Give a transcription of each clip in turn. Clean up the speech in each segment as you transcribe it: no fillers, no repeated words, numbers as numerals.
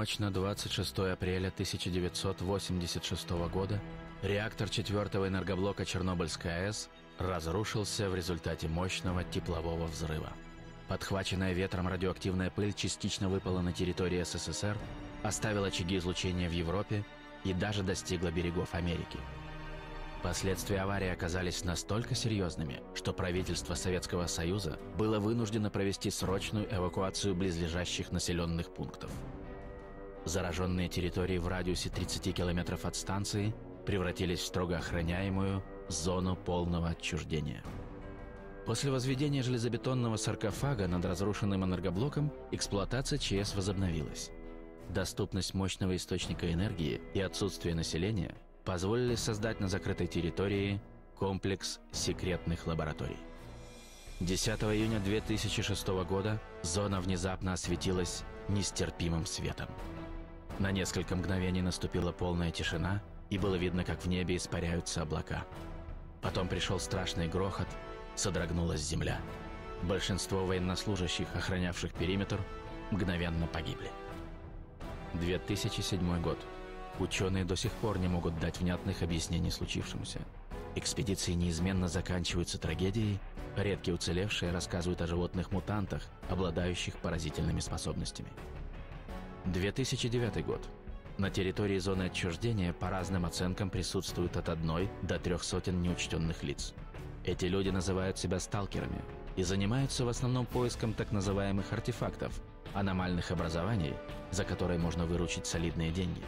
ночь на 26 апреля 1986 года реактор 4-го энергоблока Чернобыльской АЭС разрушился в результате мощного теплового взрыва. Подхваченная ветром радиоактивная пыль частично выпала на территории СССР, оставила очаги излучения в Европе и даже достигла берегов Америки. Последствия аварии оказались настолько серьезными, что правительство Советского Союза было вынуждено провести срочную эвакуацию близлежащих населенных пунктов. Зараженные территории в радиусе 30 километров от станции превратились в строго охраняемую зону полного отчуждения. После возведения железобетонного саркофага над разрушенным энергоблоком эксплуатация ЧС возобновилась. Доступность мощного источника энергии и отсутствие населения позволили создать на закрытой территории комплекс секретных лабораторий. 10 июня 2006 года зона внезапно осветилась нестерпимым светом. На несколько мгновений наступила полная тишина, и было видно, как в небе испаряются облака. Потом пришел страшный грохот, содрогнулась земля. Большинство военнослужащих, охранявших периметр, мгновенно погибли. 2007 год. Ученые до сих пор не могут дать внятных объяснений случившемуся. Экспедиции неизменно заканчиваются трагедией, редкие уцелевшие рассказывают о животных-мутантах, обладающих поразительными способностями. 2009 год. На территории зоны отчуждения по разным оценкам присутствуют от 1 до 300 неучтенных лиц. Эти люди называют себя сталкерами и занимаются в основном поиском так называемых артефактов, аномальных образований, за которые можно выручить солидные деньги.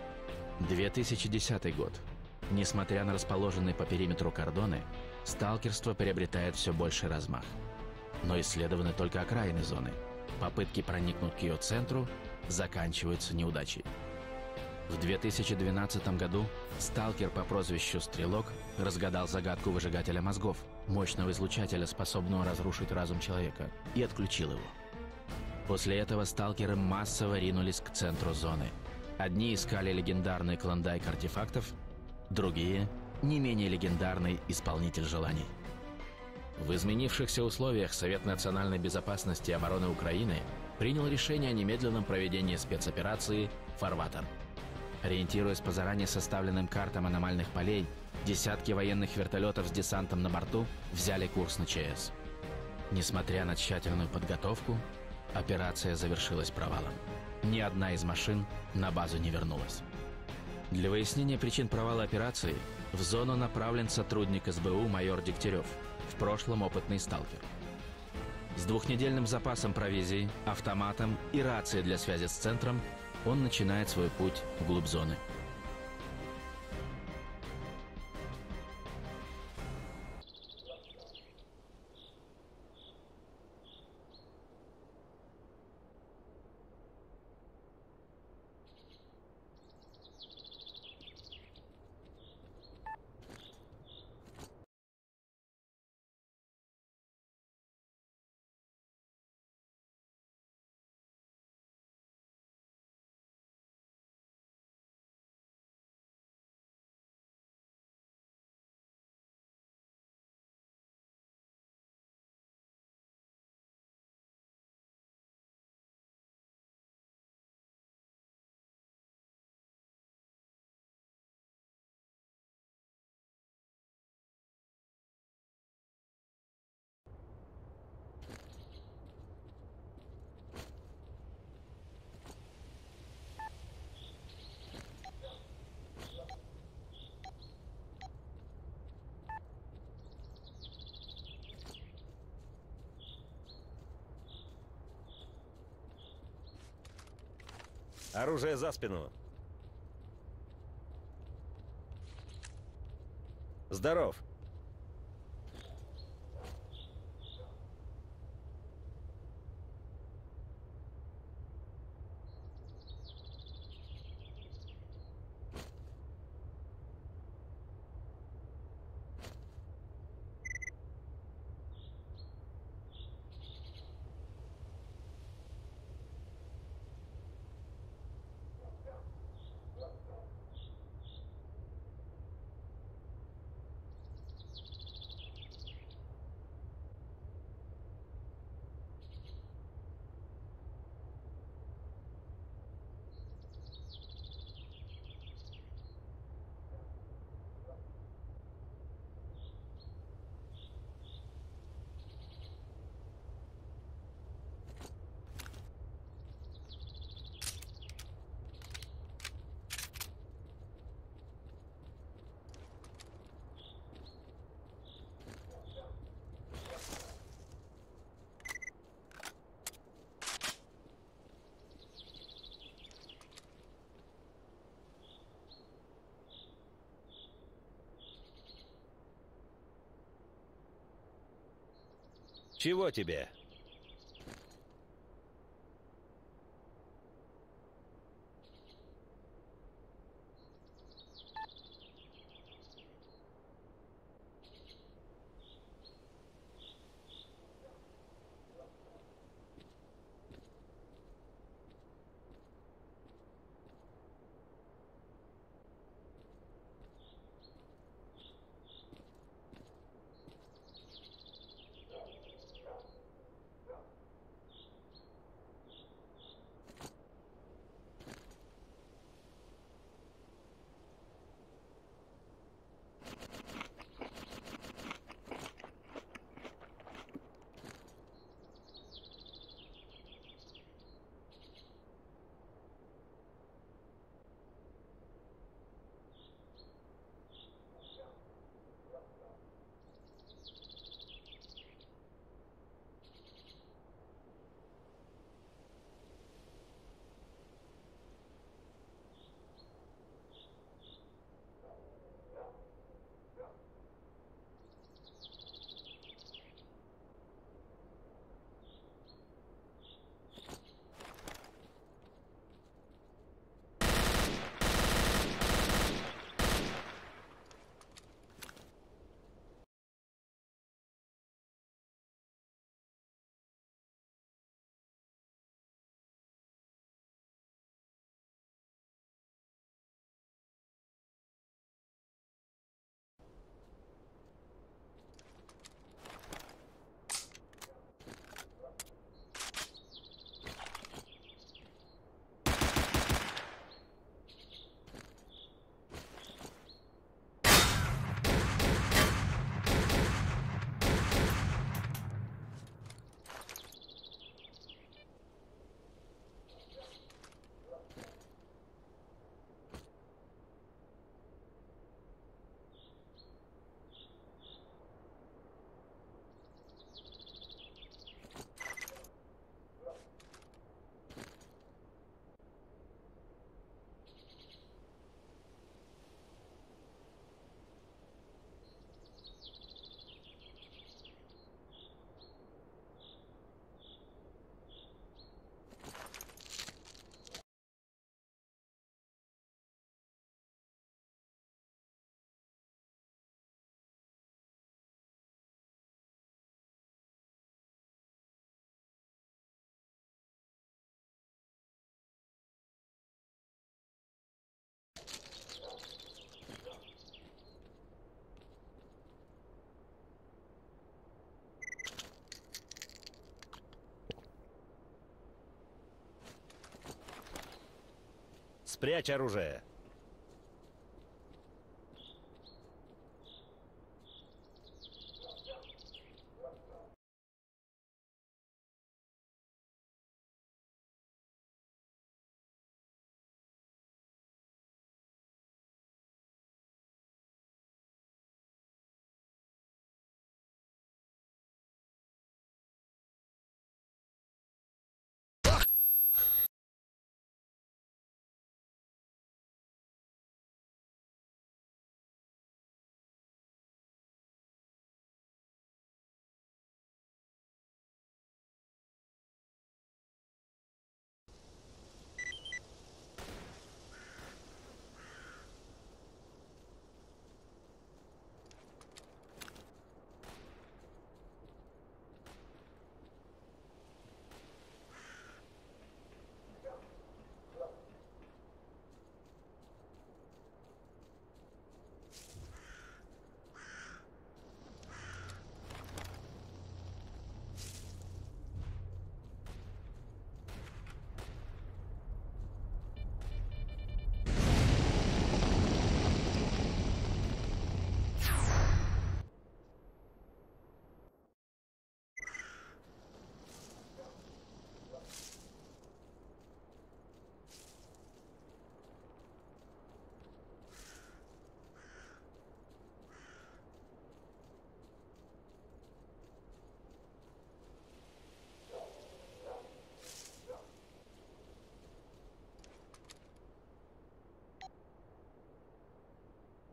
2010 год. Несмотря на расположенные по периметру кордоны, сталкерство приобретает все больший размах. Но исследованы только окраины зоны. Попытки проникнуть к ее центру заканчиваются неудачей. В 2012 году сталкер по прозвищу Стрелок разгадал загадку выжигателя мозгов, мощного излучателя, способного разрушить разум человека, и отключил его. После этого сталкеры массово ринулись к центру зоны. Одни искали легендарный клондайк артефактов, другие – не менее легендарный исполнитель желаний. В изменившихся условиях Совет национальной безопасности и обороны Украины принял решение о немедленном проведении спецоперации «Фарватер». Ориентируясь по заранее составленным картам аномальных полей, десятки военных вертолетов с десантом на борту взяли курс на ЧС. Несмотря на тщательную подготовку, операция завершилась провалом. Ни одна из машин на базу не вернулась. Для выяснения причин провала операции в зону направлен сотрудник СБУ майор Дегтярев, в прошлом опытный сталкер. С двухнедельным запасом провизии, автоматом и рацией для связи с центром он начинает свой путь вглубь зоны. Оружие за спину. Здоров. Чего тебе? Спрячь оружие.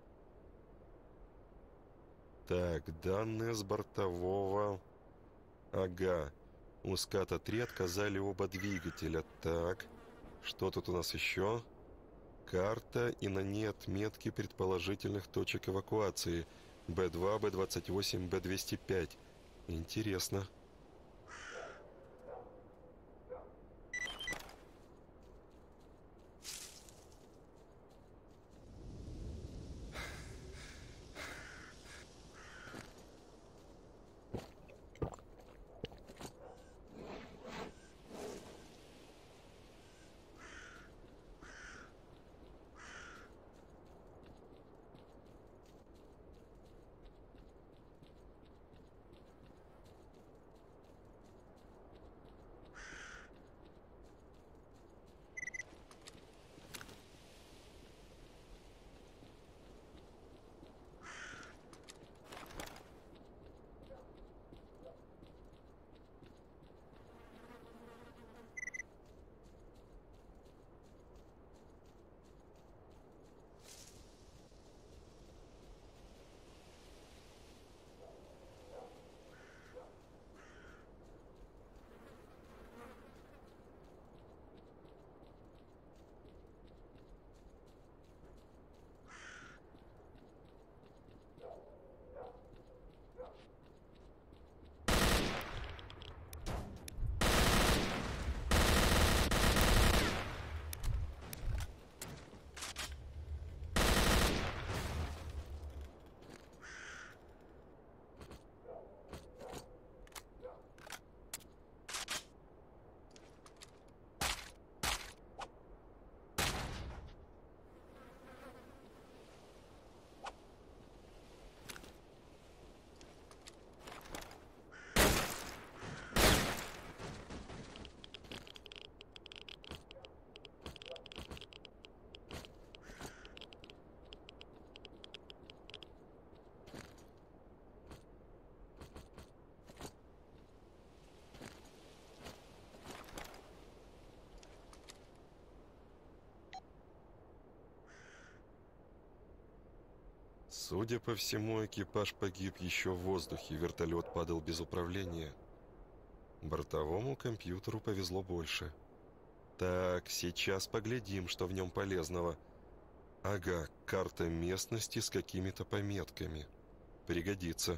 Так, данные с бортового Ага. У скат-3 отказали оба двигателя. Так, что тут у нас еще? Карта и на ней отметки предположительных точек эвакуации. Б-2, Б-28, Б-205. Интересно. Судя по всему, экипаж погиб еще в воздухе, вертолет падал без управления. Бортовому компьютеру повезло больше. Так, сейчас поглядим, что в нем полезного. Ага, карта местности с какими-то пометками. Пригодится.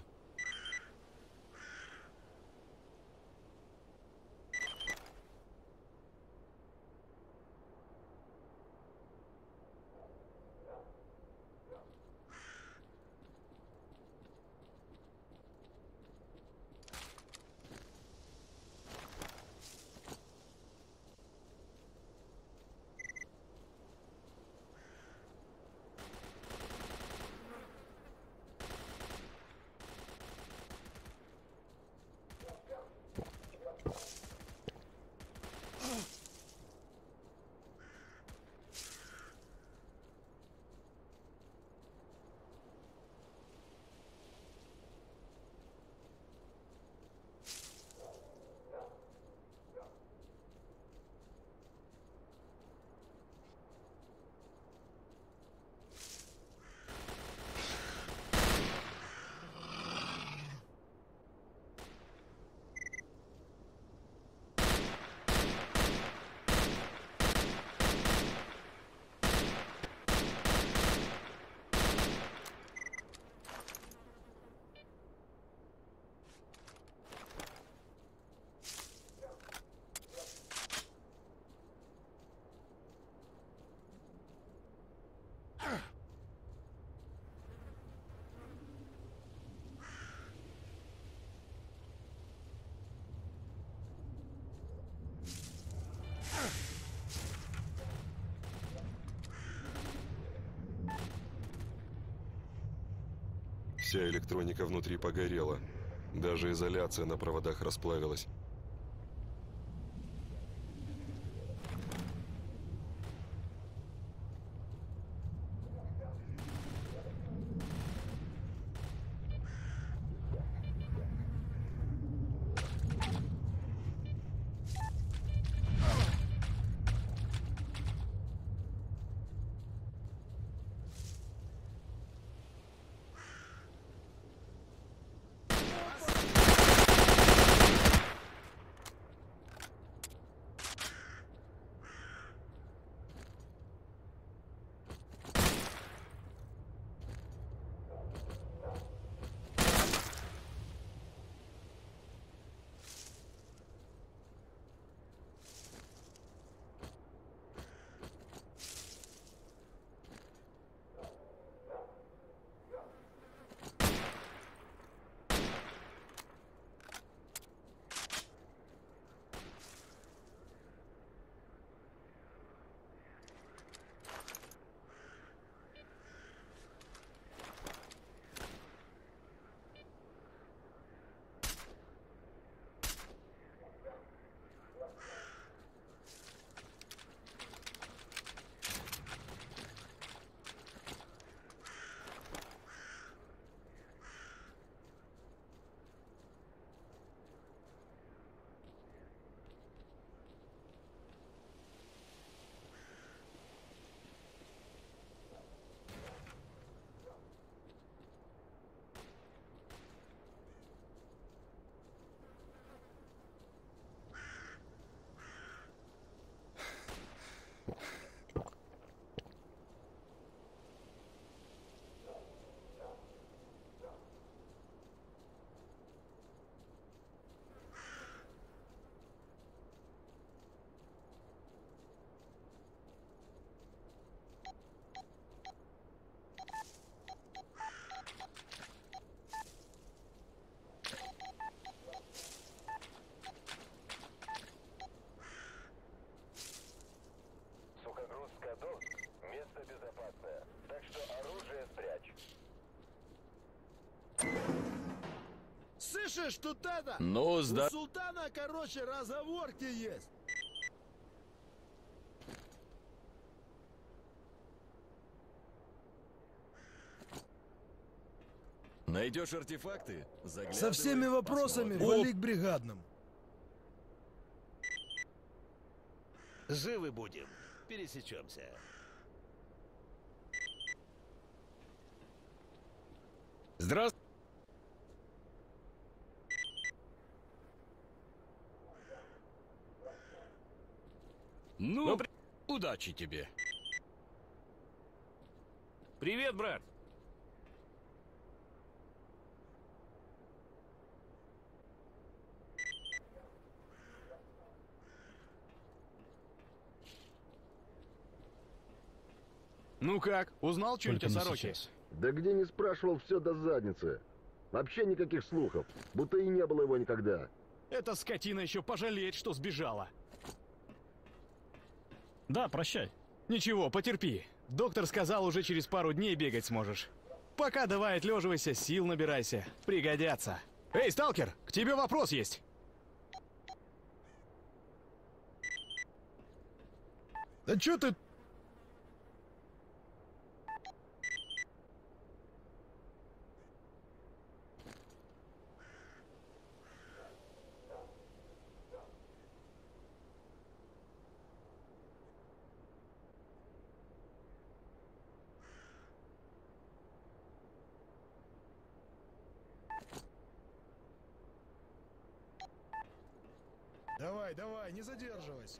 Вся электроника внутри погорела. Даже изоляция на проводах расплавилась. Слышишь, тут это... Ну, У султана, короче, разговорки есть. Найдешь артефакты? Заглядывай, Со всеми вопросами посмотрим. вали к бригадным. Живы будем. Пересечемся. Здравствуй. Ну, удачи тебе. Привет, брат. Ну как, узнал что-нибудь о Сороке? Да где не спрашивал, все до задницы. Вообще никаких слухов, будто и не было его никогда. Эта скотина еще пожалеет, что сбежала. Да, прощай. Ничего, потерпи. Доктор сказал, уже через пару дней бегать сможешь. Пока давай отлеживайся, сил набирайся. Пригодятся. Эй, сталкер, к тебе вопрос есть. Да чё ты... Давай, давай, не задерживайся.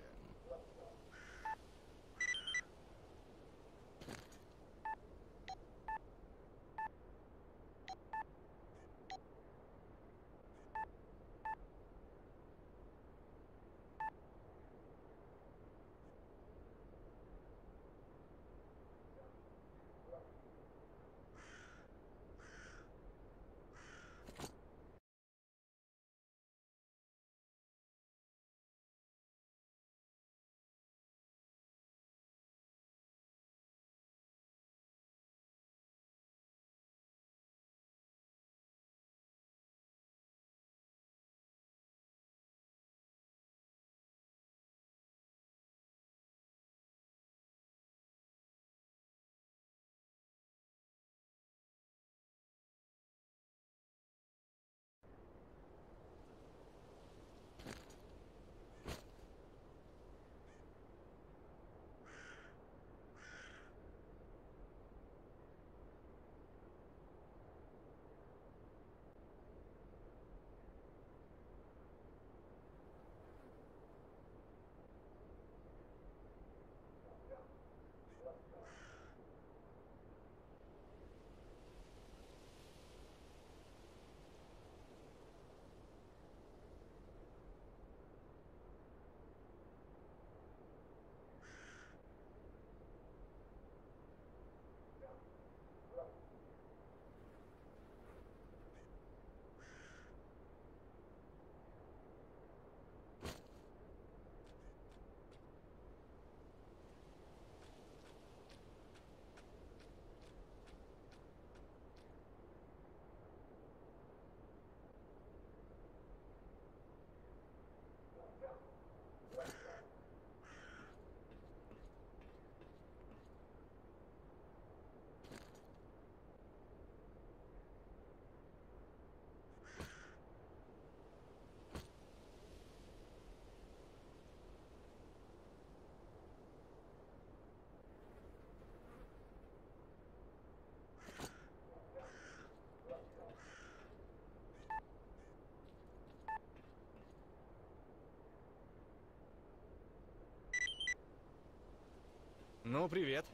Ну, привет.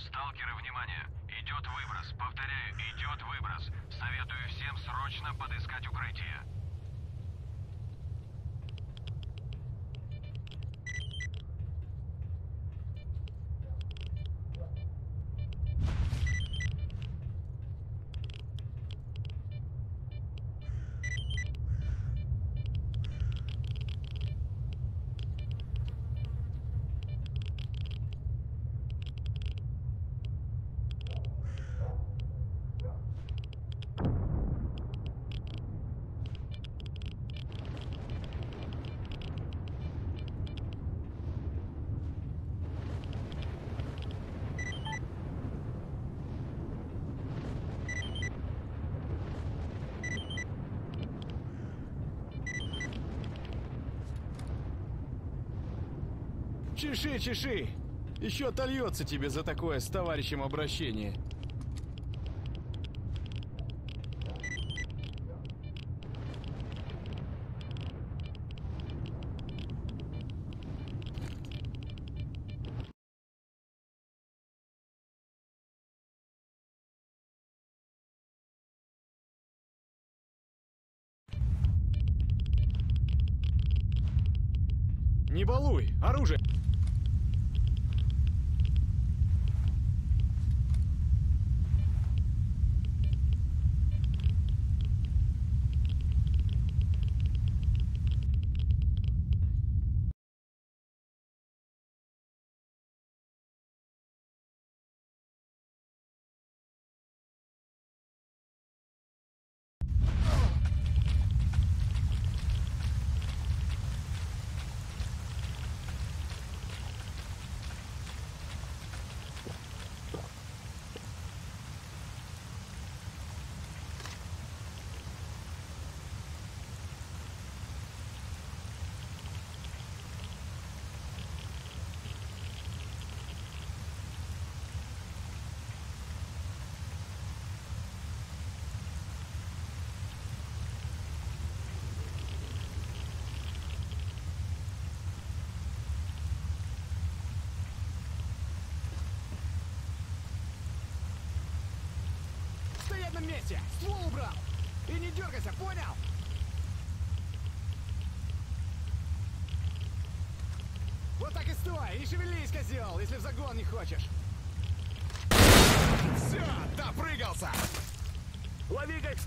Сталкеры, внимание! Идет выброс. Повторяю, идет выброс. Советую всем срочно подыскать укрытие. Чеши, чеши! Еще отольется тебе за такое с товарищем обращение. Не балуй! Оружие! Стоять на месте! Ствол убрал! И не дергайся, понял? Вот так и стой! И шевелись, козел, если в загон не хочешь! Все, допрыгался! Лови как...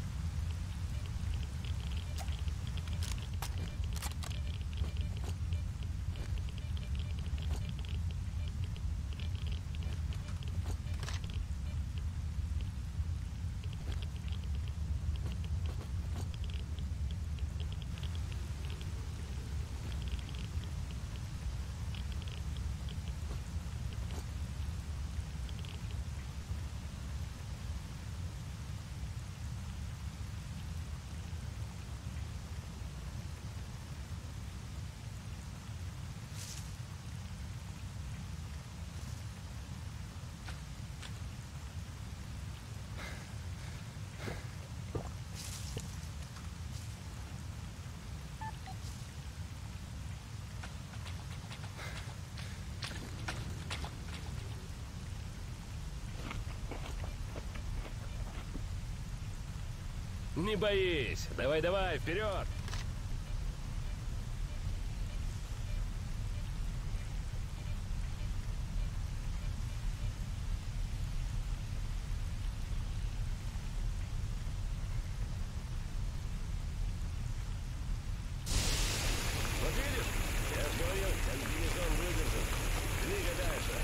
Не боись. Давай, вперед. Вот видишь? Я же говорил, комбинезон выдержит. Двигай дальше.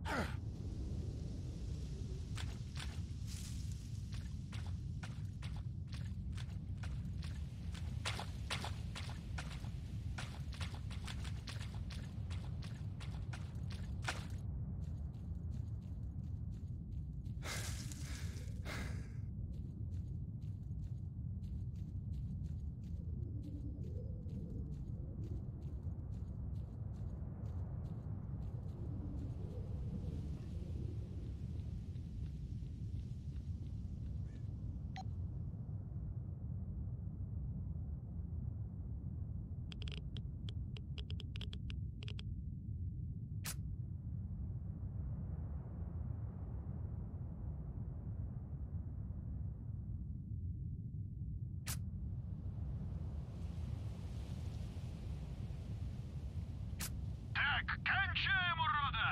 Так, кончаем, урода!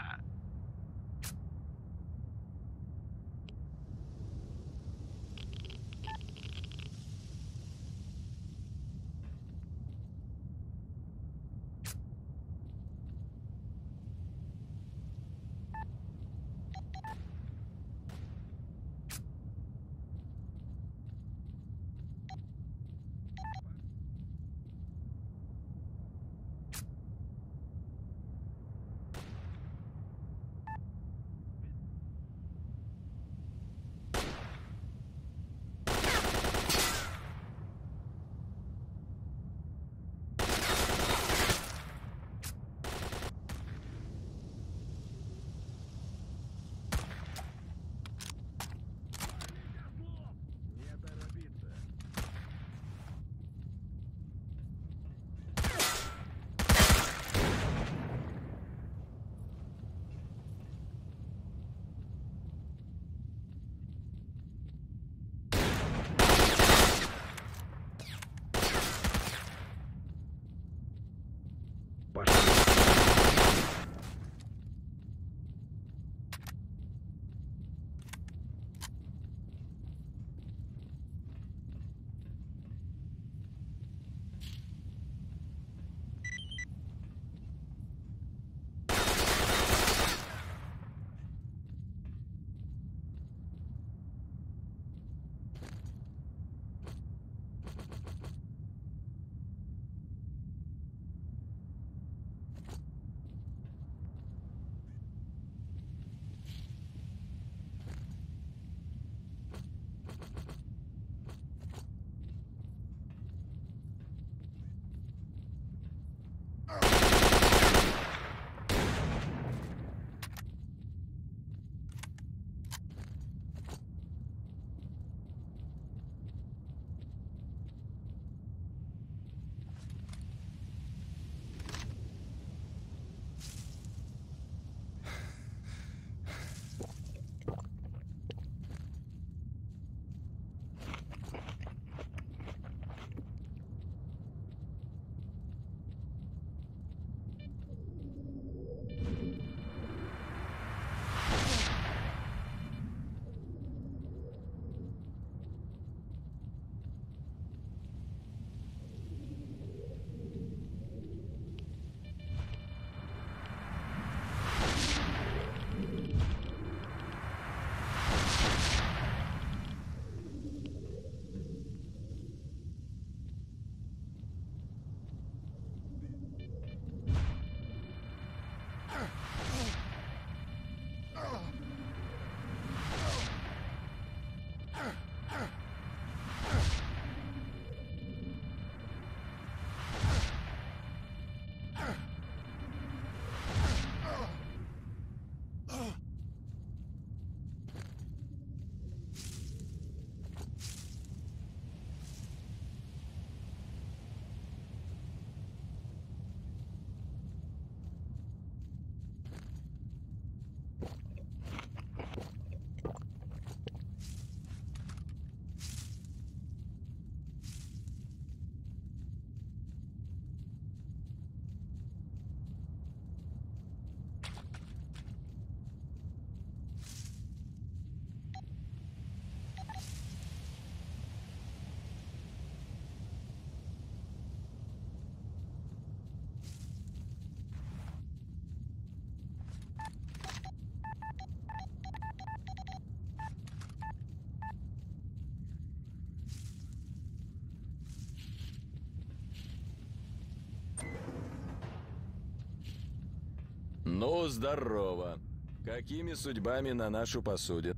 Ну, здорово. Какими судьбами на нашу посудину?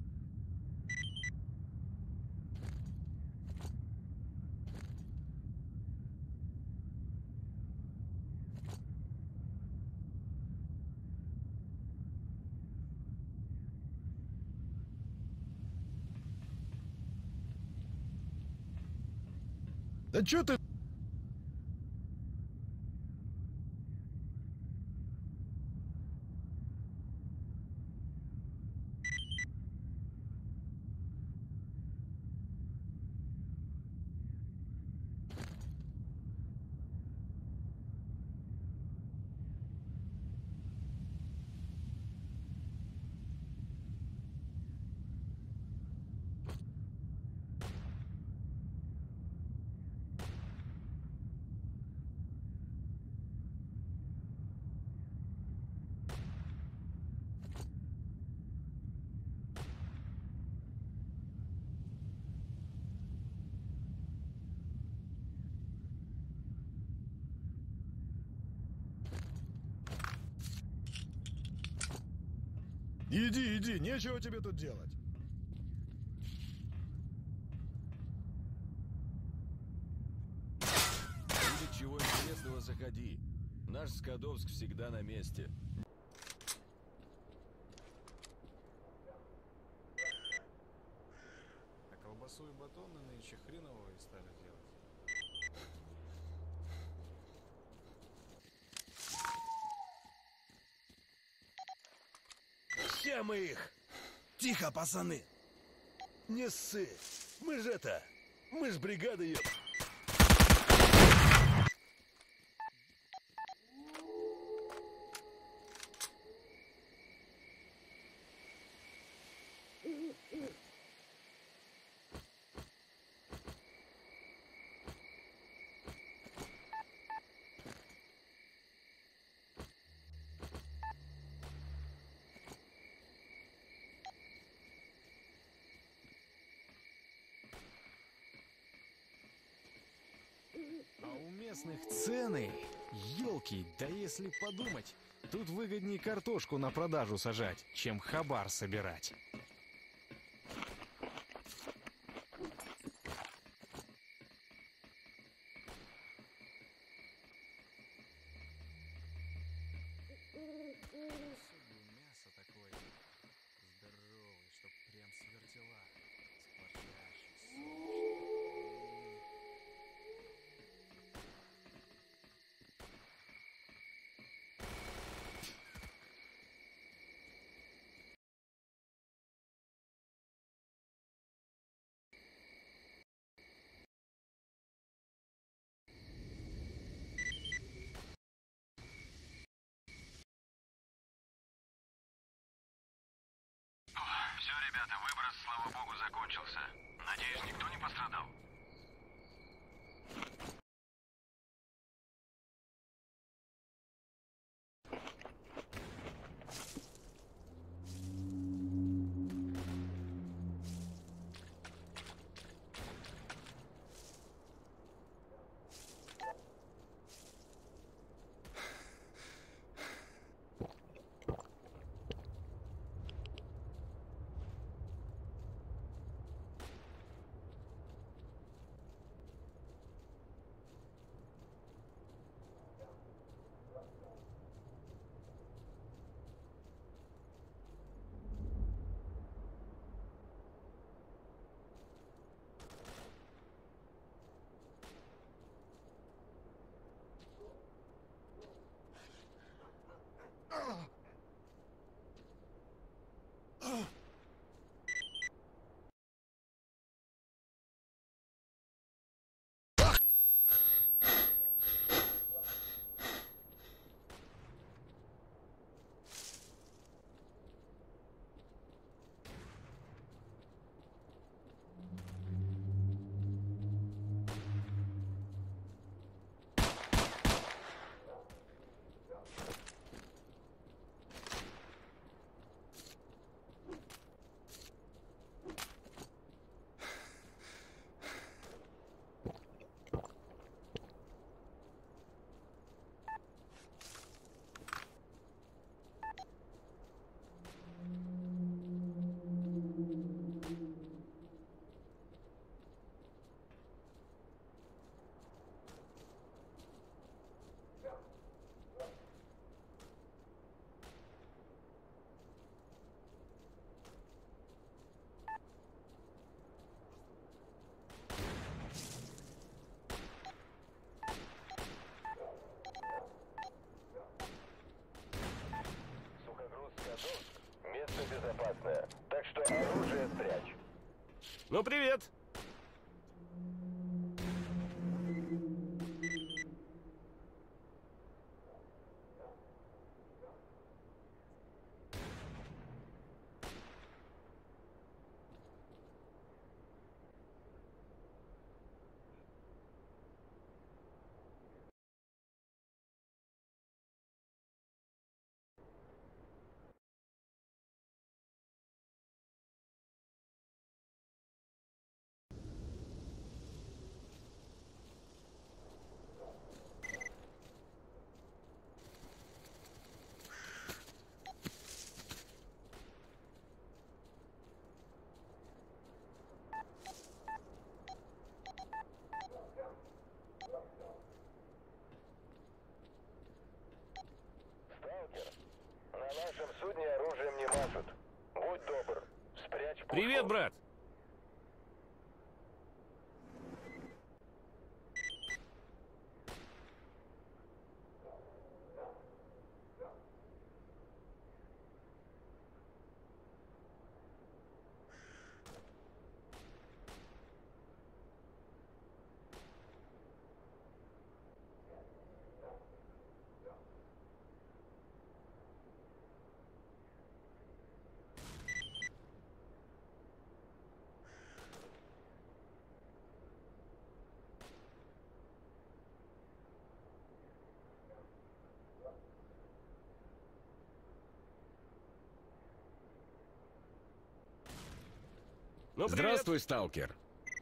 Да чё ты... Иди, иди, нечего тебе тут делать. Будет чего интересного, заходи. Наш Скадовск всегда на месте. А колбасу и батоны нынче хреновые стали делать. Ща мы их! Тихо, пацаны. Не ссы! Мы ж это... Мы ж бригада ее... А у местных цены, елки, да если подумать, тут выгоднее картошку на продажу сажать, чем хабар собирать. Мясо такое здоровое, чтоб прям свертела, скворчащий, Все, ребята, выброс, слава богу, закончился. Надеюсь, никто не пострадал? Скадовск — место безопасное, так что оружие спрячь. Ну, привет! Сталкер, на нашем судне оружием не машут. Будь добр, спрячь пушку. Привет, брат! Ну, привет. Здравствуй, сталкер.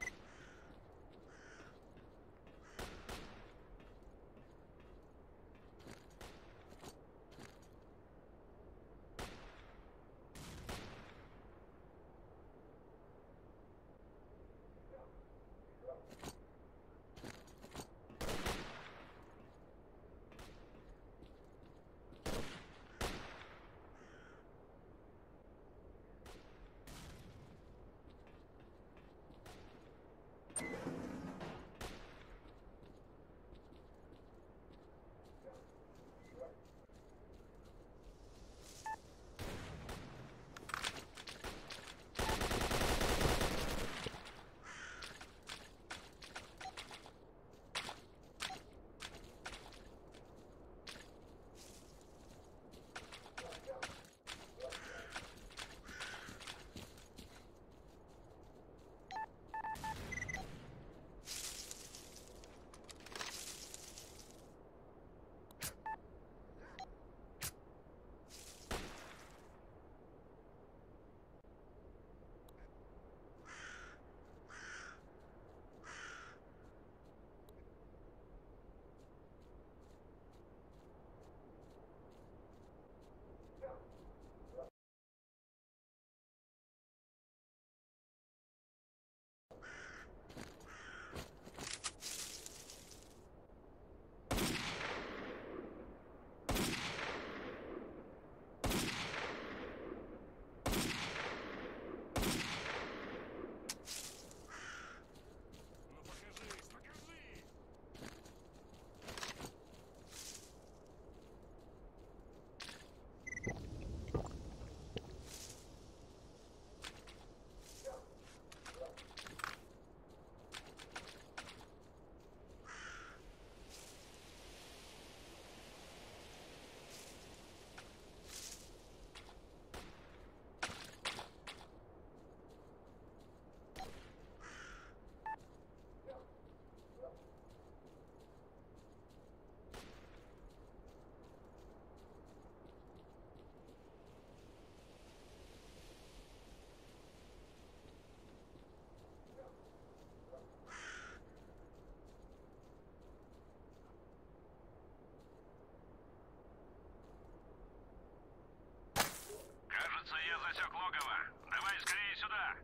Кажется, я засек логово. Давай скорее сюда.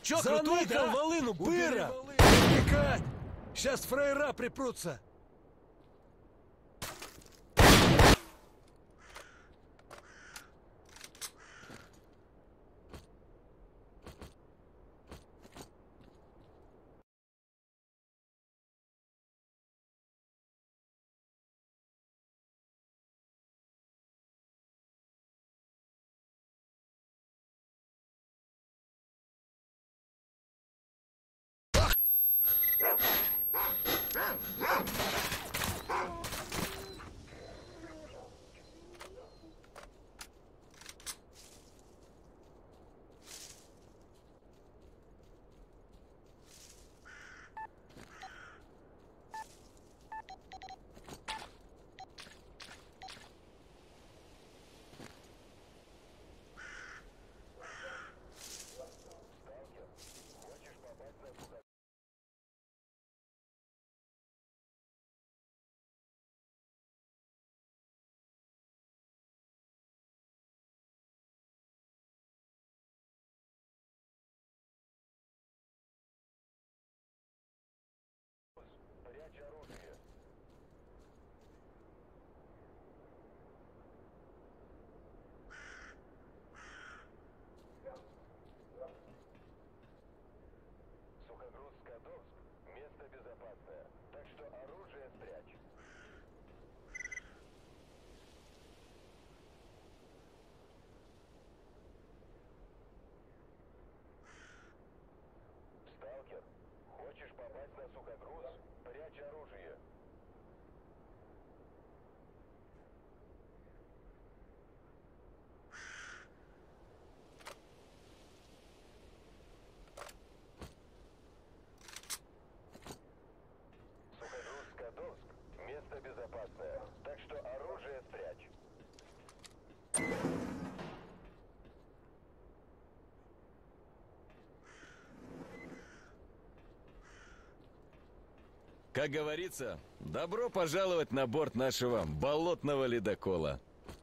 Чё, крутой, да? волыну, быра! Текать! Сейчас фраера припрутся! Прячь оружие. Сухогруз Скадовск. Место безопасное. Так что оружие спрячь. Сталкер, хочешь попасть на сухогруз? Прячь оружие. Сухогруз Скадовск. Место безопасное. Так что оружие спрячь. Как говорится, добро пожаловать на борт нашего болотного ледокола.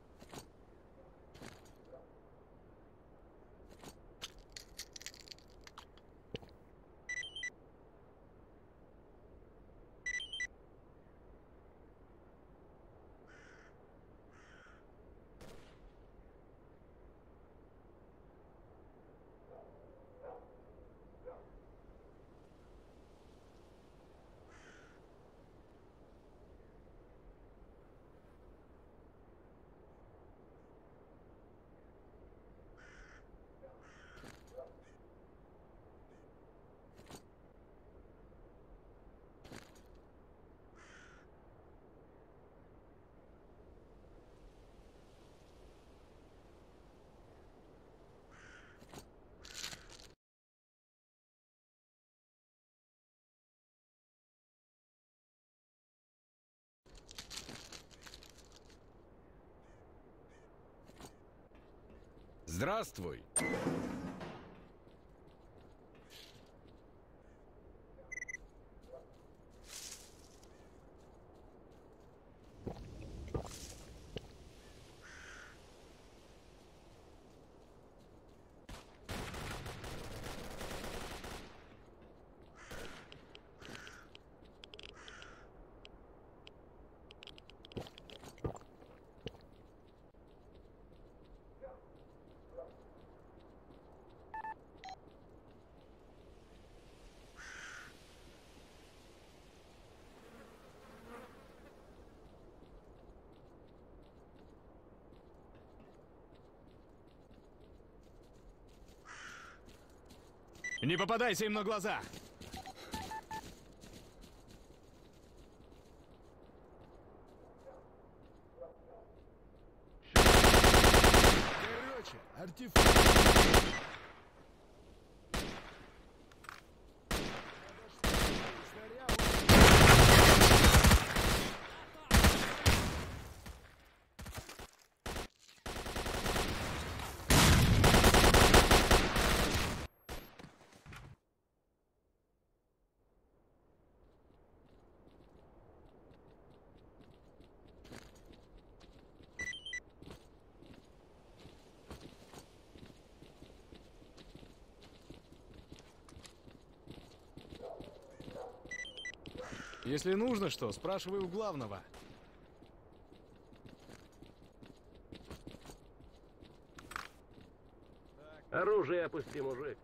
Здравствуй! Не попадайся им на глаза! Короче, артефакт. Если нужно что, спрашивай у главного. Оружие опусти, мужик.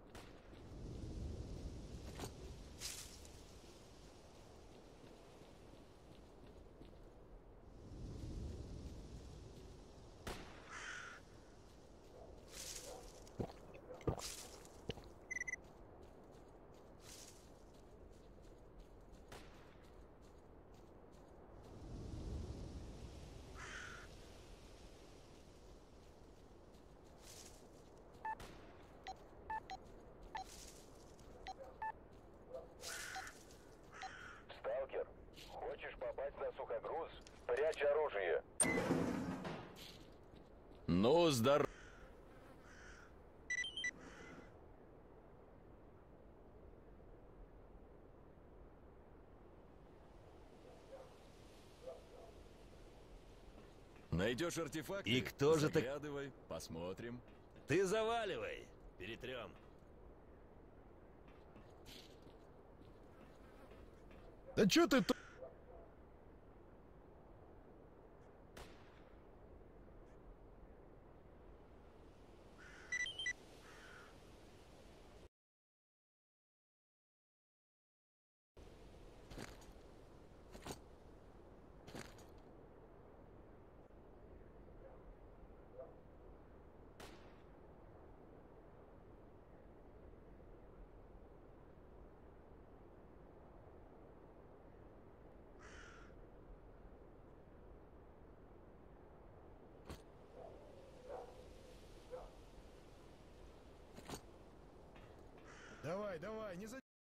Сталкер, хочешь попасть на сухогруз? Прячь оружие. Ну, здорово. Найдешь артефакт? И кто же так- Заглядывай, посмотрим. Ты заваливай. Перетрем. Да чё ты тут? Давай, давай, не за...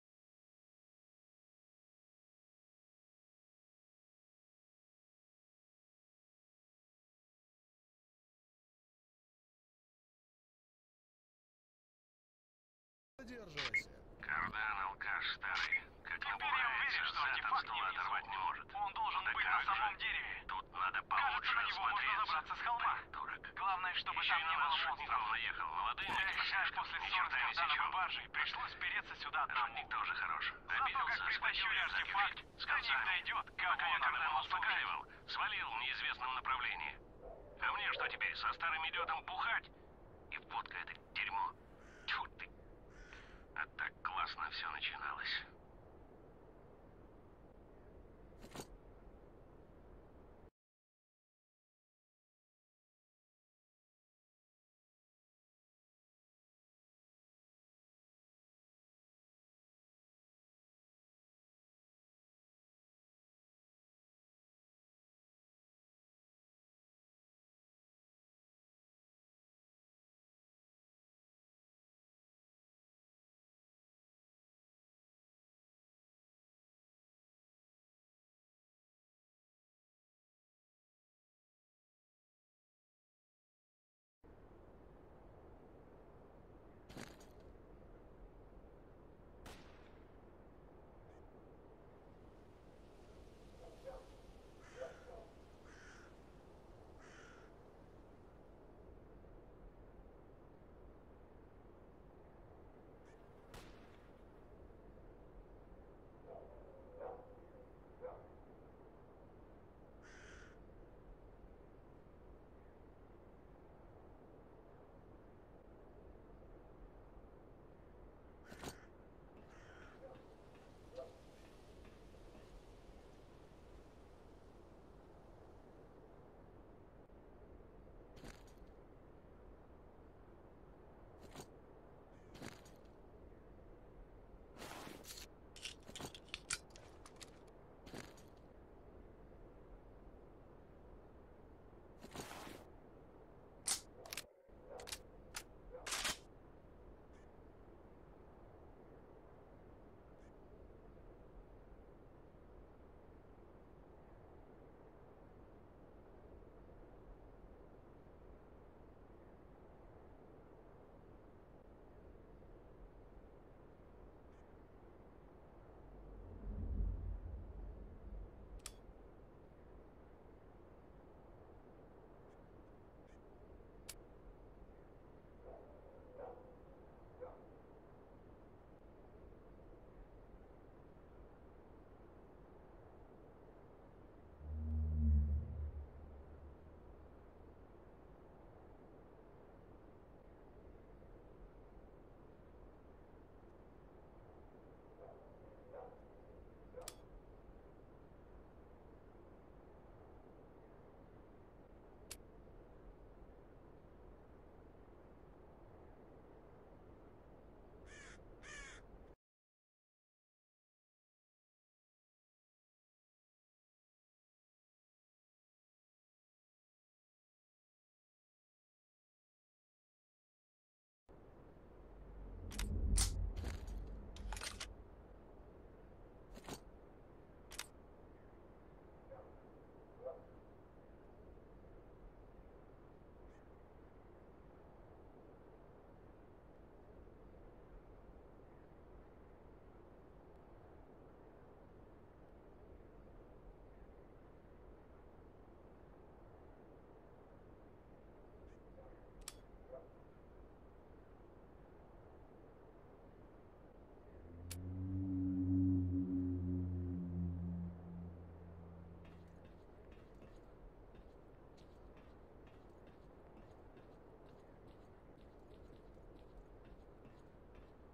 задерживайся. Кардан алкаш старый. Как набухается, зад от стула оторвать не может. Он должен быть на самом дереве. Тут надо получше на него можно забраться с холма. Дурак. Главное, чтобы там не было монстров. Наехал молодым. Жаль, после ссоры с Карданом и баржей пришлось переться сюда одному. Шутник тоже хорош. Обиделся, притащили артефакт. С концами дойдет, пока я Кардана успокаивал. Свалил в неизвестном направлении. А мне что теперь, со старым идиотом бухать? И водка это дерьмо. Тьфу ты. А так классно все начиналось.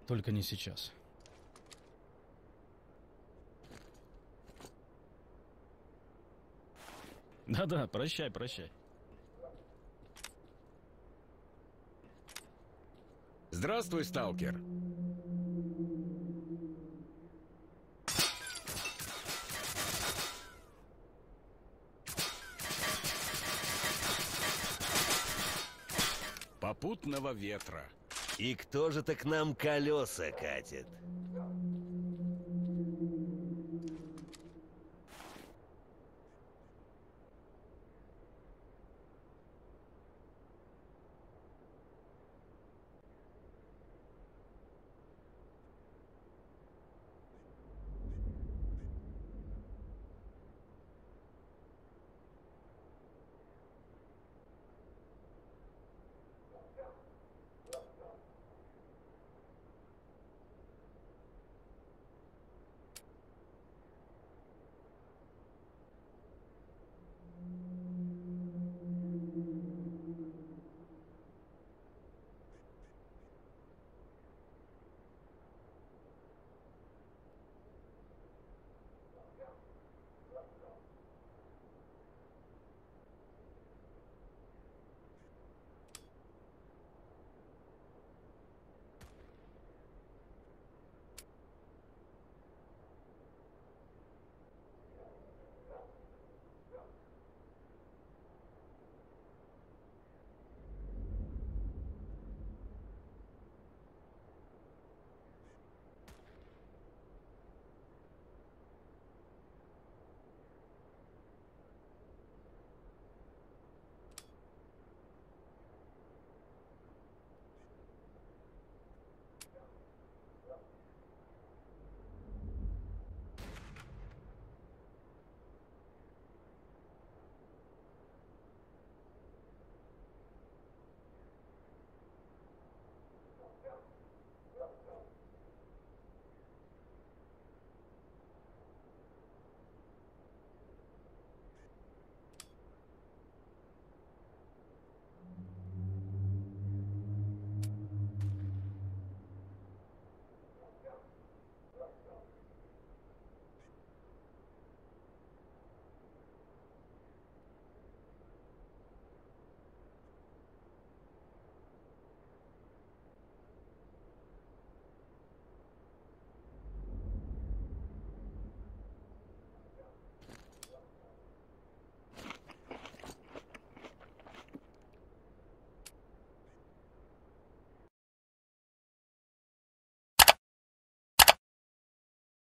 Только не сейчас. Да-да, прощай, прощай. Здравствуй, сталкер. Попутного ветра. И кто же-то к нам колеса катит?